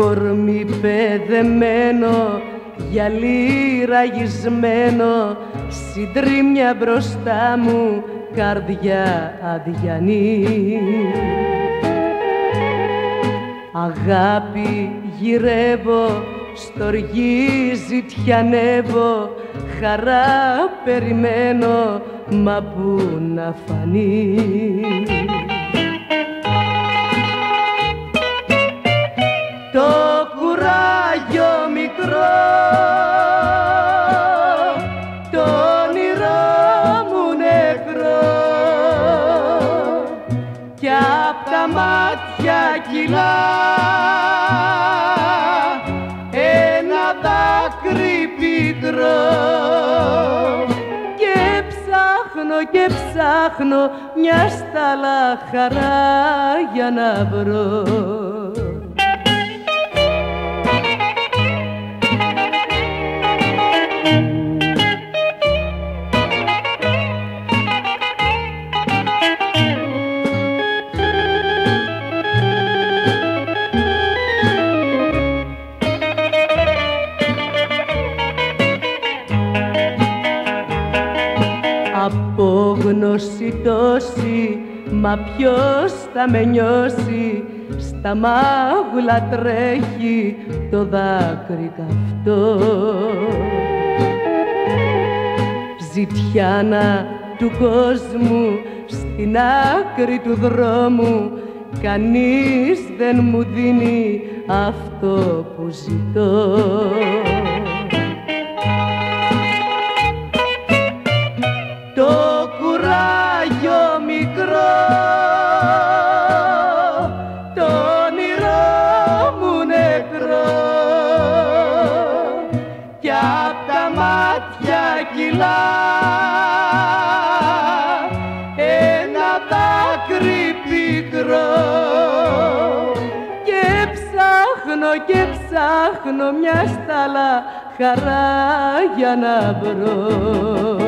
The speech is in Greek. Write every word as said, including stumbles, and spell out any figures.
κορμί παιδεμένο, γυαλί ραγισμένο, συντρίμμια μπροστά μου, καρδιά αδιανή. Αγάπη γυρεύω, στοργή ζητιανεύω, χαρά περιμένω, μα πού να φανεί. Το κουράγιο μικρό, το όνειρό μου νεκρό, κι απ' τα μάτια κυλά ένα δάκρυ πικρό. Και ψάχνω και ψάχνω μια στάλα χαρά για να βρω. Απόγνωση τόση, μα ποιος θα με νιώσει, στα μάγουλα τρέχει το δάκρυ καυτό. Ζητιάνα του κόσμου, στην άκρη του δρόμου, κανείς δεν μου δίνει αυτό που ζητώ. Το κουράγιο μικρό, το όνειρό μου νεκρό, κι απ' τα μάτια κυλά ένα δάκρυ πικρό. Και ψάχνω και ψάχνω μια στάλα χαρά για να βρω.